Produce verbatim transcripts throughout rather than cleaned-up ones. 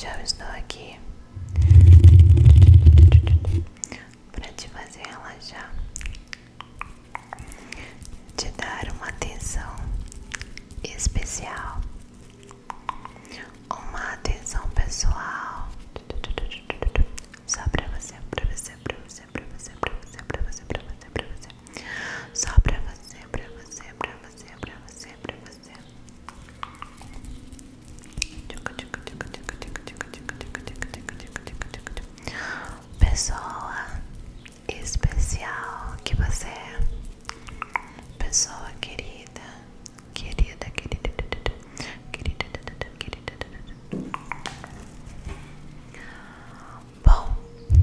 Hoje eu estou aqui para te fazer relaxar, te dar uma atenção especial, uma atenção pessoal, só pra você, pra você, pra você, pra você, pra você, pra você, pra você, pra você, só pra você, pra você, pra você, pra você, pra você. Pessoa especial que você é, pessoa querida, querida, querida, querida, querida. Bom,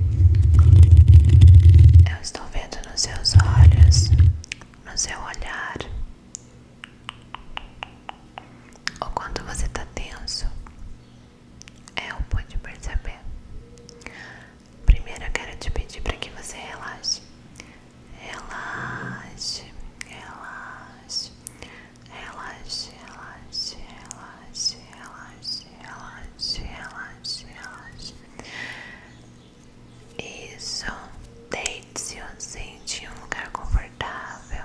eu estou vendo nos seus olhos, no seu olhar, ou quando você está tenso. Eu pude perceber. Primeiro eu quero te pedir para que você relaxe. Relaxe, relaxe, relaxe, relaxe, relaxe, relaxe, relaxe, relaxe, relaxe. Isso. Deite-se ou sente em um lugar confortável.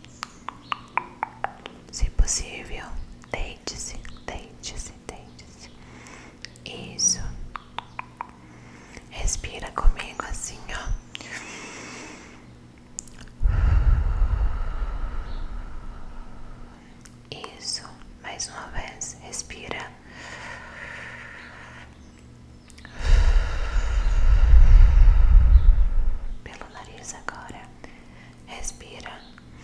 Se possível, deite-se, deite-se, deite-se. Isso. Respira comigo assim, ó. Isso. Mais uma vez. Respira. Pelo nariz agora. Respira.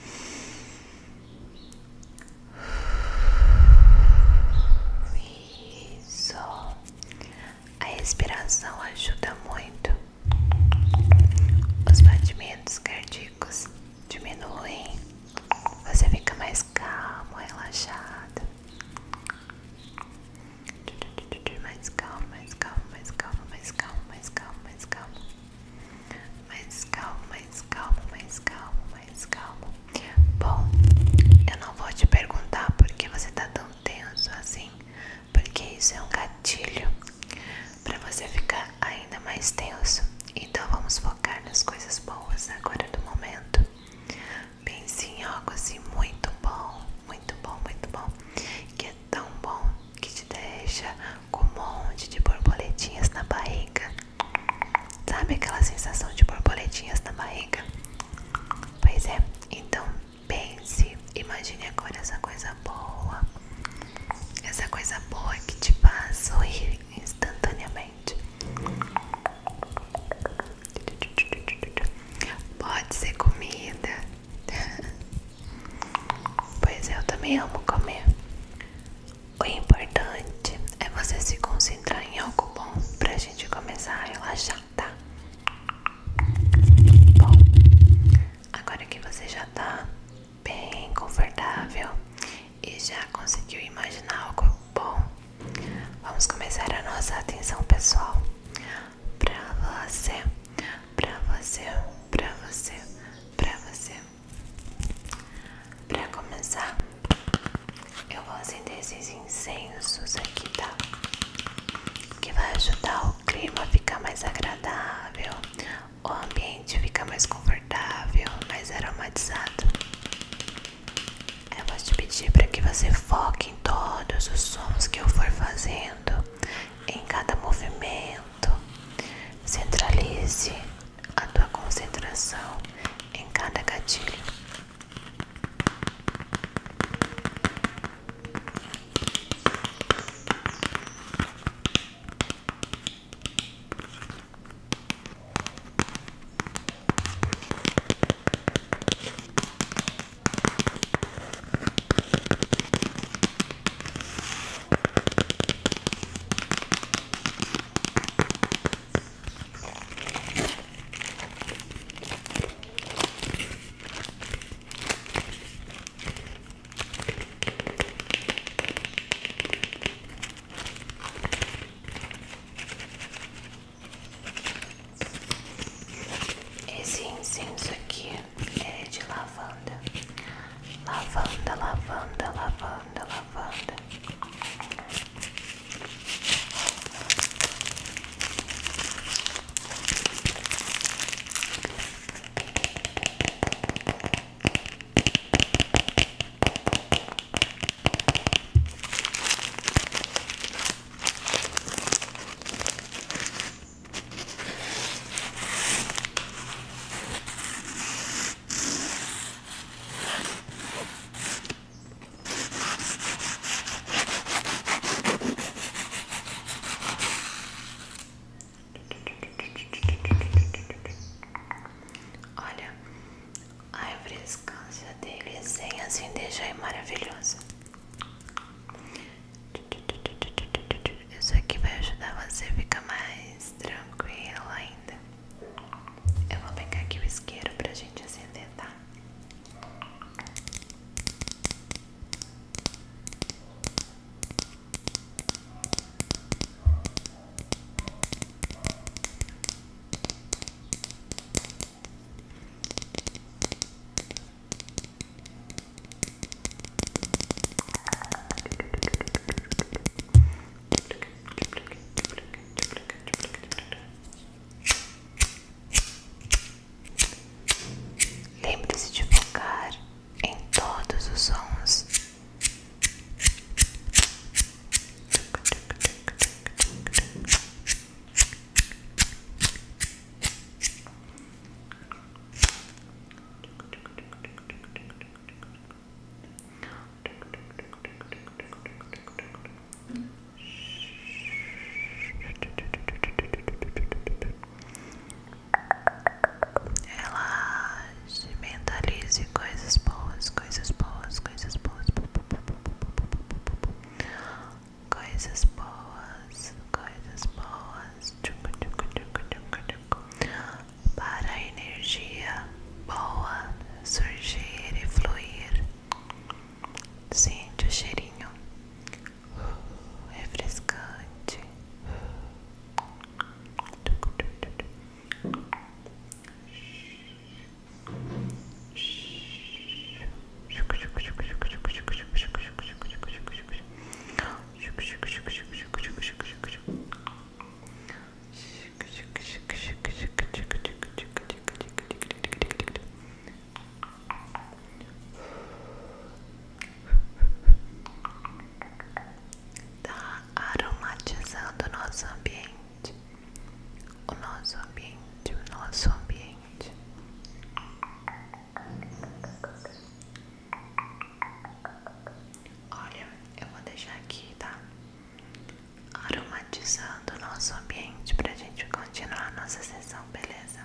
Isso. A respiração ajuda muito. Os batimentos cardíacos diminuem. Você fica mais calmo, relaxado. Mais calmo, mais calmo, mais calmo, mais calmo, mais calmo, mais calmo. Mais calmo, mais calmo, mais calmo, mais calmo. Bom, eu não vou te perguntar por que você tá tão tenso assim, porque isso é um gatilho para você ficar ainda mais tenso. Então vamos focar nas coisas boas agora do momento. Pense em algo assim muito bom, muito bom, muito bom, que é tão bom que te deixa com um monte de borboletinhas na barriga. Sabe aquela sensação de borboletinhas na barriga? Pois é, então pense, imagine agora essa coisa boa, essa coisa boa que te faz sorrir instantaneamente. Pode ser comida. Pois eu também amo comer. O importante é você se concentrar em algo bom pra gente começar a relaxar, tá? Bom, agora que você já tá bem confortável e já conseguiu imaginar algo bom, vamos começar a nossa atenção pessoal. Pra você, pra você, pra você, pra você. Pra começar, eu vou acender esses incensos aqui, tá? Que vai ajudar o clima a ficar mais agradável, o ambiente fica mais confortável, mais aromatizado. Eu vou te pedir para que você foque em todos os sons que eu for fazendo, em cada movimento. Centralize a tua concentração em cada gatilho. coisas boas, coisas boas, para a energia boa surgir e fluir. Sente o cheirinho refrescante. Tá aromatizando o nosso ambiente, o nosso ambiente, o nosso ambiente. Olha, eu vou deixar aqui, tá? Aromatizando o nosso ambiente pra gente continuar a nossa sessão, beleza?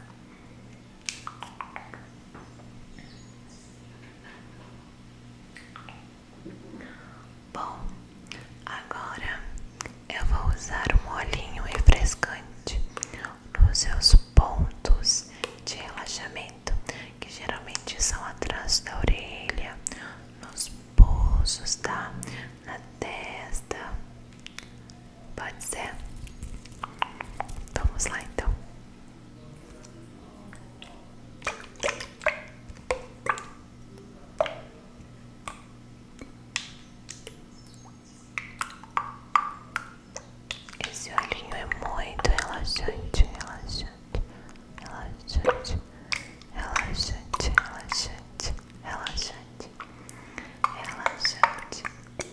Bom, agora eu vou usar um olhinho refrescante nos seus pontos de relaxamento, que geralmente são atrás da orelha, nos pulsos, tá? Na testa. Pode ser? Vamos lá então. Esse olhinho é muito relaxante, relaxante, relaxante, relaxante, relaxante, relaxante, relaxante.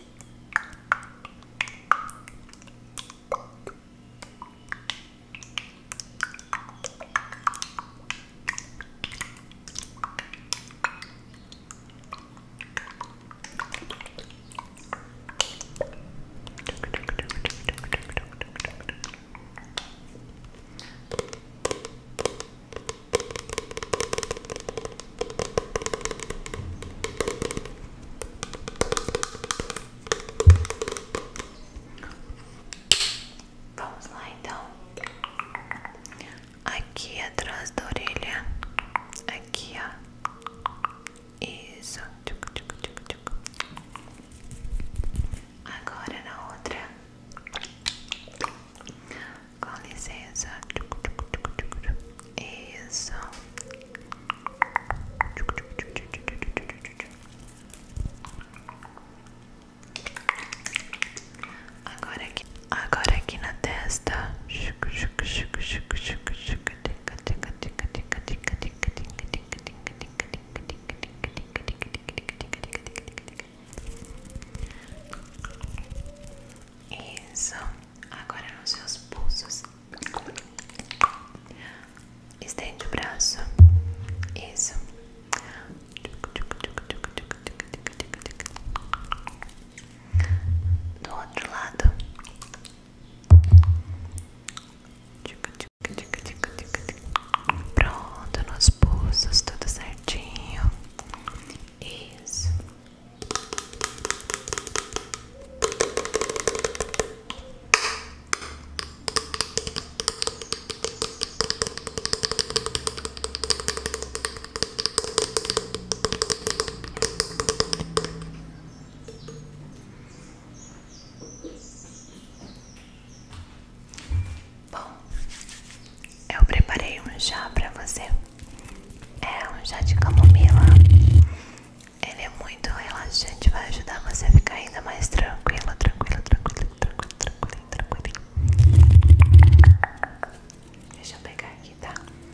Vamos lá então. Aqui atrás da orelha. Aqui, ó. Isso. Agora na outra. Com licença. Isso. Agora aqui, agora aqui na testa. Isso. Agora nos seus pulsos. Estende o braço. Isso. Do outro lado. Pronto, nos pulsos, tudo certinho. Isso. Bom, eu preparei um chá pra você. É um chá de camomila. Ele é muito relaxante, vai ajudar você a ficar ainda mais tranquilo, tranquilo, tranquilo, tranquilo, tranquilo, tranquilo. Deixa eu pegar aqui, tá?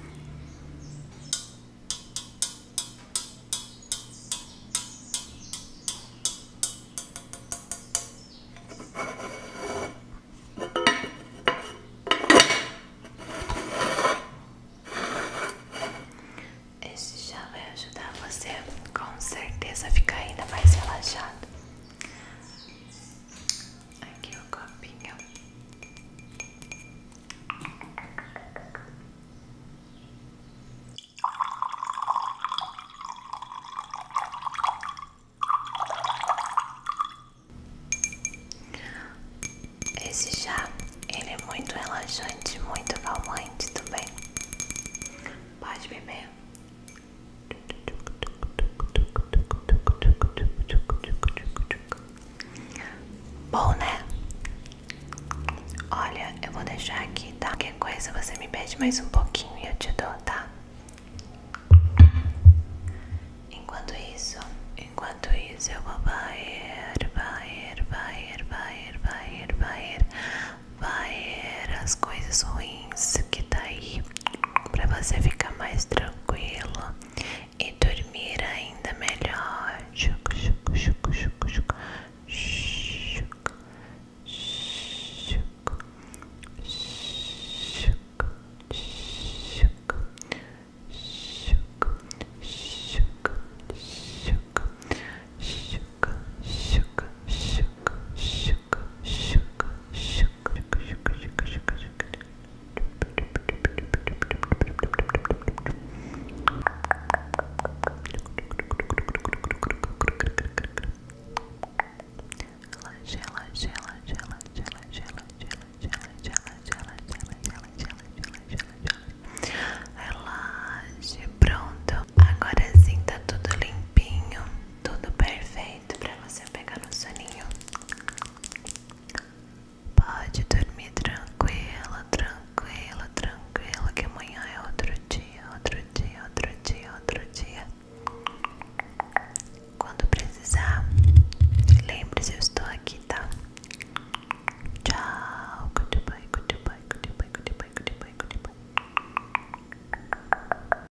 Esse chá vai ajudar você com certeza a ficar ainda mais relaxado. Aqui o copinho. Bom, né? Olha, eu vou deixar aqui, tá? Qualquer coisa você me pede mais um pouquinho e eu te dou, tá? Enquanto isso, enquanto isso eu vou